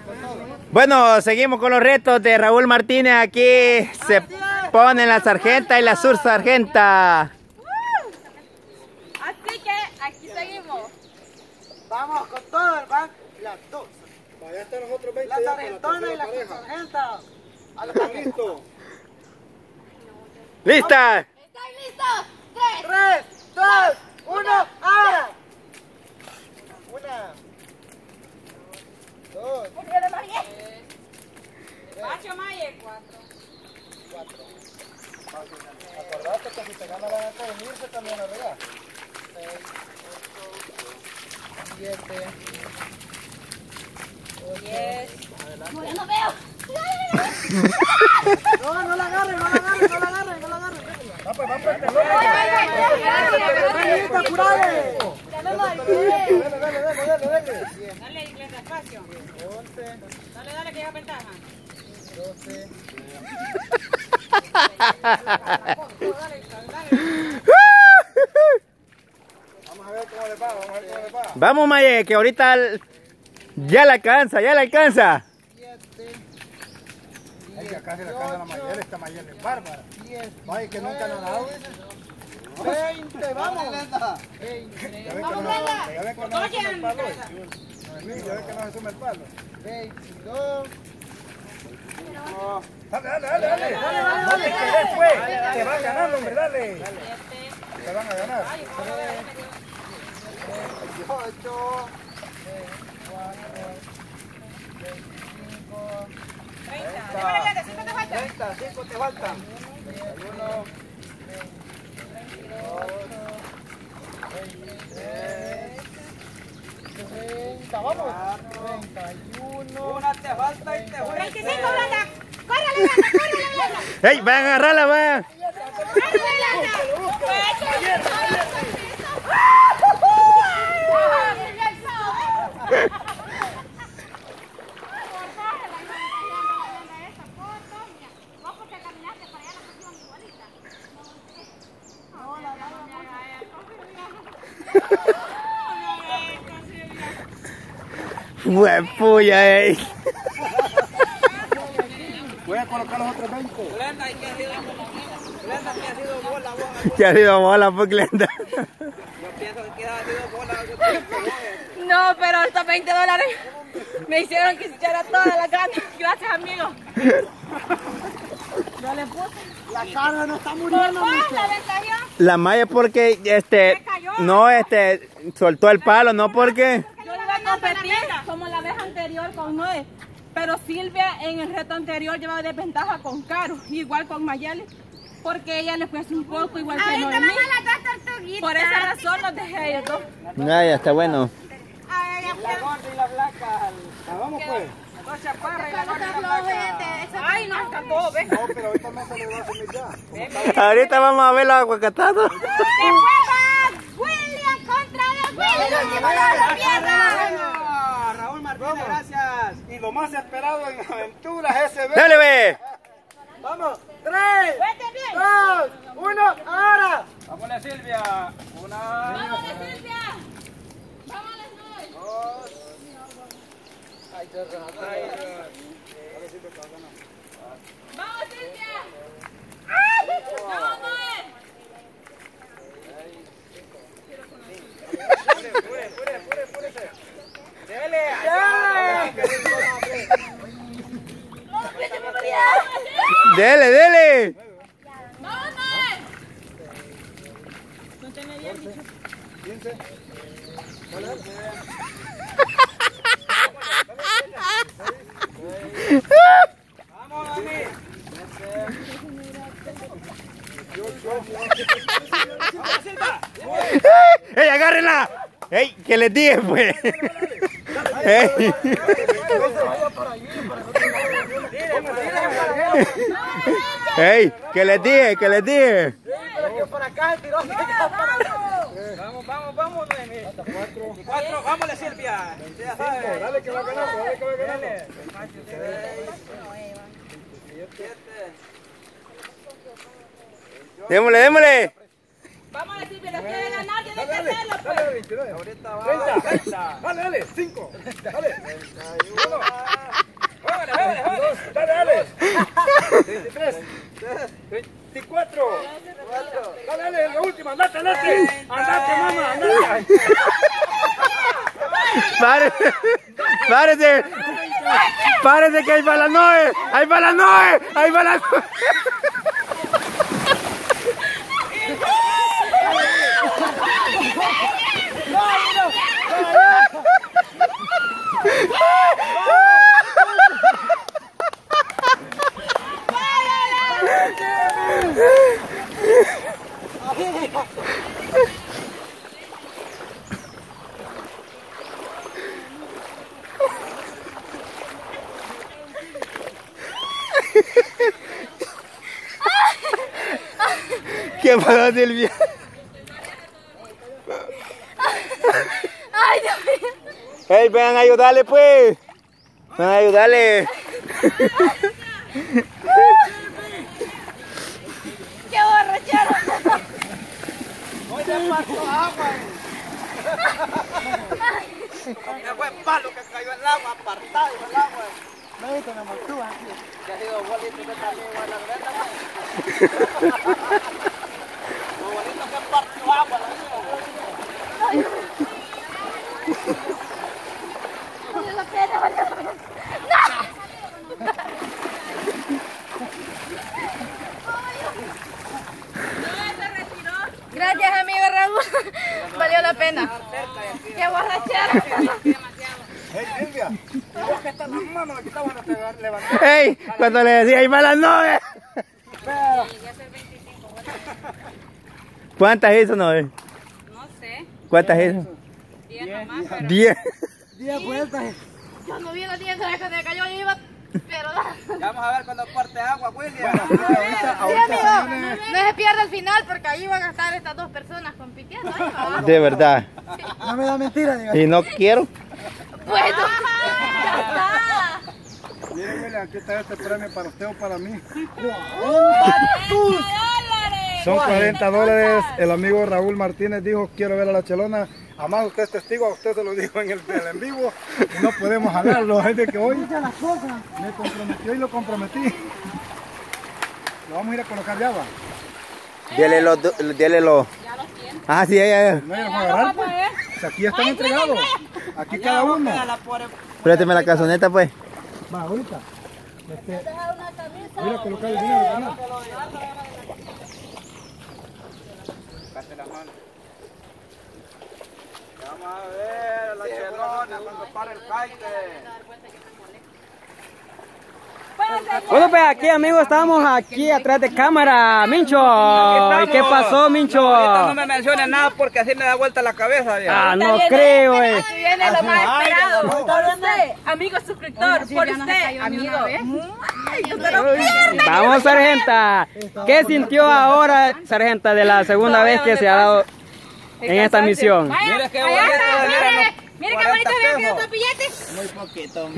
Bueno, seguimos con los retos de Raúl Martínez. Aquí se ponen la sargenta y la sursargenta. Así que aquí seguimos. Vamos con todo el banco. Las dos. Allá están los otros 20. La sargentona y la sursargenta. ¿Están listos? ¡Lista! ¿Están listos? 3, 3, 2, 1, ahora. 1, 2, Pacho Maye, 4. 4. Acordate que si te gana la gana de venirse también la regás. 6, 8, 7, 8, 10. adelante. Yo no veo. No la agarren, no la agarren, no la agarren, no la agarren. Va pues, apurale. Dale, inglés, despacio. 11, Dale, que ya ventaja. 12. Vamos a ver cómo le va, vamos a ver cómo le va. Vamos, Maye, que ahorita ya la alcanza, ya la alcanza. 7. Ay, que acá se le alcanza la Mayel, esta Mayel es bárbara. 10. Ay, que nunca nos ha dado. 20, vamos. 20. Ya ven que no se suma el palo. Ya ven que no se suma el palo. 22. Dale. No te quedes, pues. Te van ganando, hombre, dale. Te van a ganar. 28. 24. 25. 30, 5 te faltan. 31, 23, 30, vamos. 31. Una te falta y te falta. 35, Blanda. ¡Córrele, Blanda! ¡Ey, van a agarrarla, va! ¡Huepuya, ey! Voy a colocar los otros 20. Glenda, que ha sido bola. ¿Qué ha sido bola, pues, Glenda? Yo pienso que ha sido bola. No, pero estos $20 me hicieron que se echara toda la gana. Gracias, amigo. No le puse. La cara no está ¿Por muriendo. cuál la ventaja? La Maya porque, no, soltó el palo, no porque... Yo iba a competir como la vez anterior con Noé, pero Silvia en el reto anterior llevaba desventaja con Caro, igual con Mayeli, porque ella le fue un poco igual que Noemí. Por esa razón los dejé a ellos dos. Ya está bueno. La gorda y la blanca. Vamos, pues. Dos chaparras y la gorda y la blanca. Ay, no, está todo, ¿ves? No, pero ahorita no se le va a sumir ya. Ahorita vamos a ver los aguacatados. William contra el último de la tierra. Raúl Martínez, gracias. Y lo más esperado en aventuras SB. ¡Dale, ve! Vamos, 3, 2, 1, ahora. Vámonos, Silvia. Una, ¡Vámonos, Silvia! ¡Vámonos, Noé! 2. Ay, qué raro. ¡Vamos, Silvia! ¡Vamos, Noé! Dele. ¡Dele! ¡Vamos, Noé! No tiene bien dicho. 15. Vamos, Dani. Vamos, Silvia. ¡Ey, agárrenla! ¡Ey, que les dije, pues! ¡Ey! ¡Ey, que les dije, que les dije! Por acá el tirón. Vamos, Noemi. 4, vámonos, Silvia. Dale que va ganando, dale que va ganando. 7. ¡Démosle! Vamos a decir, pero quiere ganar, tiene que hacerlo, pues. Dale, 29. Ahorita va. 30. Dale, 5. Dale. 31. 24. Dale, dale, la última, andate, andate. Andate, mamá, andate. Párese, párese, párese que ahí va la Noé, ahí va la Noé, ahí va la Noé. ¿Qué pasó, Silvia? Ay, Dios mío. Hey, vengan a ayudarle, pues. Vengan a ayudarle. ¡Qué borrachera! Hoy le pasó agua. Mira, buen palo que cayó en el agua, apartado del agua. Médico, me montó aquí. Ya ha sido bonito que también igual la verdad. Lo bonito que partió agua la vida. Valió la pena, valió la pena. Gracias, amigo Raúl. Valió la pena. ¡Qué borrachera! Hey, Silvia, vos que están las manos, aquí estamos a levantar. Hey, cuando le decía, ahí va la Noé. ¿Cuántas hizo, Noé? No sé. ¿Cuántas hizo? 10 nomás, pero... 10. 10 vueltas. Yo no vi las 10 veces que se cayó, yo iba... Pero... Ya vamos a ver cuando parte agua, William. Sí, amigo, no se pierda el final porque ahí van a estar estas dos personas compitiendo. De verdad. No me da mentira, diga. Y no quiero. Bueno, ya está. Miren, William, aquí está este premio para usted o para mí. ¡$40! Son $40. El amigo Raúl Martínez dijo, quiero ver a la Chelona. Además, usted es testigo, a usted se lo dijo en el en vivo. Y no podemos hablarlo. Es de que hoy me comprometió y lo comprometí. Lo vamos a ir a colocar ya, va. Dele los. Ah, sí, ya. No hay a agarrar, pues. Aquí ya están entregados. Aquí cada uno. Présteme la casoneta, pues. Va, ahorita. Voy a colocar el dinero, ¿no? Vamos a ver la Chelona cuando para el kite. Bueno, pues aquí, amigos, estamos aquí atrás de cámara. Mincho, ¿y qué pasó, Mincho? Ahorita no me menciones nada porque así me da vuelta la cabeza. Ya. Ah, no creo, Aquí viene lo más esperado. Por usted, amigo suscriptor. Por usted, amigo. Vamos, sargenta. ¿Qué sintió ahora, sargenta, de la segunda vez que se ha dado en esta misión? Mira qué bonito. Mira qué bonito había quedado tu billete. Muy poquito.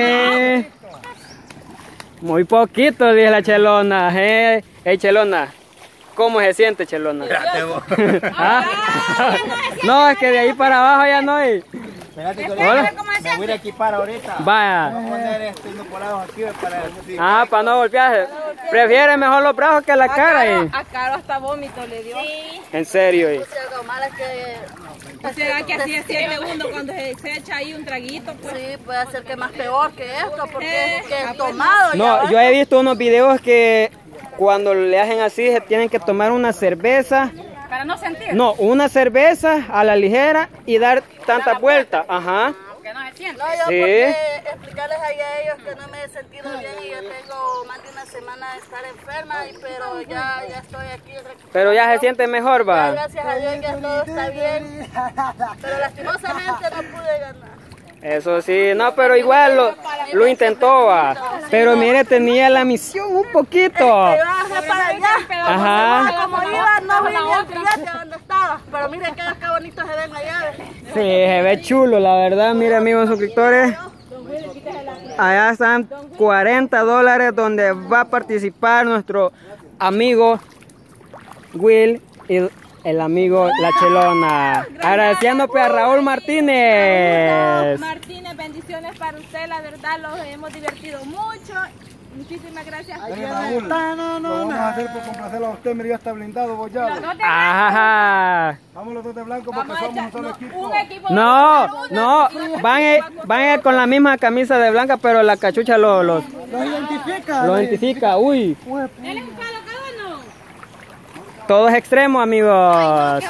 Muy poquito, dice la Chelona. Hey, Chelona, ¿cómo se siente, Chelona? ¿Ah? No, es que de ahí para abajo ya no hay. Espérate que Hola. me voy a equipar ahorita. Vaya. Voy a poner incorporados aquí para... Ah, para no golpearse. Prefiere mejor los brazos que la cara. A Caro hasta vómito le dio. Sí. En serio. Lo malo es que... ¿Será que así se siente uno cuando se echa ahí un traguito? Pues? Sí, puede ser que más peor que esto, porque es que tomado. No, yo he visto unos videos que cuando le hacen así se tienen que tomar una cerveza. Para no sentir. No, una cerveza a la ligera y dar tantas vueltas. Ajá. Que no se siente. No, yo Sí. porque explicarles ahí a ellos que no me he sentido bien y yo tengo más de una semana de estar enferma, pero ya estoy aquí. Pero ya se siente mejor, Ya, va. gracias a Dios ya todo está bien, pero lastimosamente no pude ganar. Eso sí, no, pero igual lo intentó, va. Pero mire, tenía la misión un poquito. Iba para allá, Ajá. como iba no vi ni el billete donde estaba, pero miren qué bonito se ven allá. Sí, se ve chulo, la verdad. Mire, amigos suscriptores, allá están $40 donde va a participar nuestro amigo Will y el amigo La Chelona. Agradeciendo pues a Raúl Martínez. Martínez, bendiciones para usted, la verdad los hemos divertido mucho. Muchísimas gracias. Mire, Raúl, lo vamos a hacer por complacerlo a usted, mire, ya está blindado, vos ya. Ajá. Vamos los dos de blanco porque somos un solo equipo. Un equipo. No, van con la misma camisa de blanca, pero la cachucha los identifica. Lo identifica, uy. Denle un palo cada uno. Todos extremos, amigos.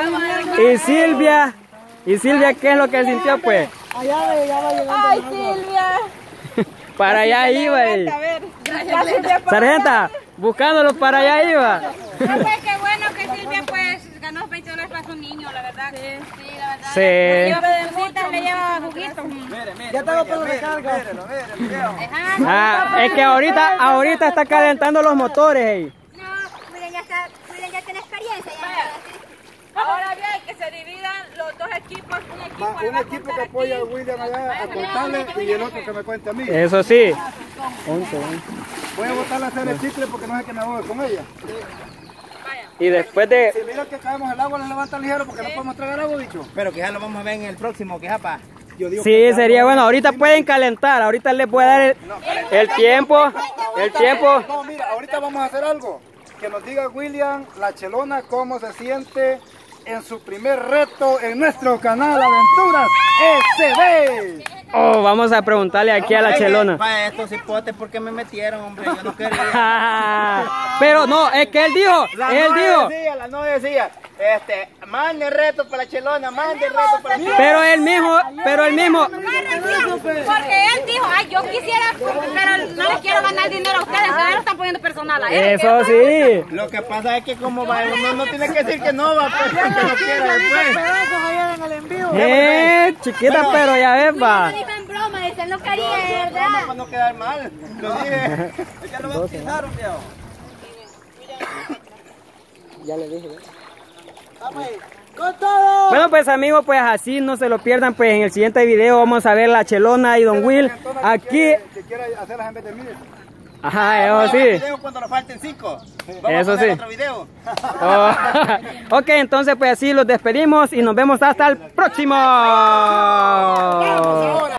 Y Silvia, ¿qué es lo que sintió, pues? Ay, Silvia. Para allá iba. A ver, gracias, Silvia. Sargenta, buscándolo para allá iba. Qué bueno que Silvia pues ganó $20 para su niño, la verdad. Sí, la verdad. Sí. Le lleva juguito. Ya tengo para recarga. Es que ahorita está calentando los motores. Hey. No, miren, ya tiene experiencia. Ahora bien, que se dividan los dos equipos. Un equipo que apoya a William allá a contarle y el otro que me cuente a mí. Eso sí. Voy a botarle a hacer el chicle porque no sé que me voy con ella. Y después de... Si mira que caemos el agua, le levanta ligero porque no podemos tragar agua, bicho. Pero que ya lo vamos a ver en el próximo, que japa. Yo digo Sí, sería bueno. Ahorita pueden calentar. Ahorita les voy a dar el tiempo. No, mira, ahorita vamos a hacer algo. Que nos diga William, la chelona, cómo se siente en su primer reto en nuestro canal Aventuras SB. Oh, vamos a preguntarle aquí a la chelona. Para estos hipotes, ¿por qué me metieron, hombre? Yo no quería. Pero no, es que él dijo. La novia decía, mande reto para la chelona, mande reto para la chelona. Pero él mismo. Porque él dijo, ay, yo quisiera, pero no les quiero ganar dinero a ustedes, ustedes lo están poniendo personal a él. Eso sí. Lo que pasa es que como va, uno no tiene que decir que no va, pues, que no quiera después. Chiquita, pero ya ves, va. Dijo en broma, dice, no quería, ¿verdad? Para no quedar mal. Lo dije. Ya lo bautizaron, viejo. Ya le dije. Bueno, pues amigos, pues así no se lo pierdan, pues en el siguiente video vamos a ver la chelona y Don Will aquí. Que quiera hacerlas en vez de mí. Ajá, eso sí. Video cuando nos falten 5. Vamos Eso a hacer sí. otro video. Oh. Ok, entonces pues así los despedimos y nos vemos hasta el próximo.